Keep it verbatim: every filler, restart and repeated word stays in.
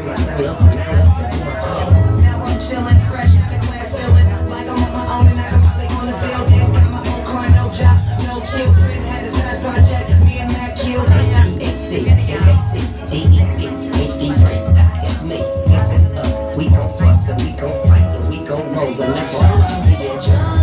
Now I'm chillin', fresh out the class, feelin' like I'm on my own and I can probably own a building. Got my own car, no job, no children. Had a science project, me and Matt killed it. H C, M A C, D E V, H D three. It's me, this is us. We gon' fuss and we gon' fight and we gon' roll the next.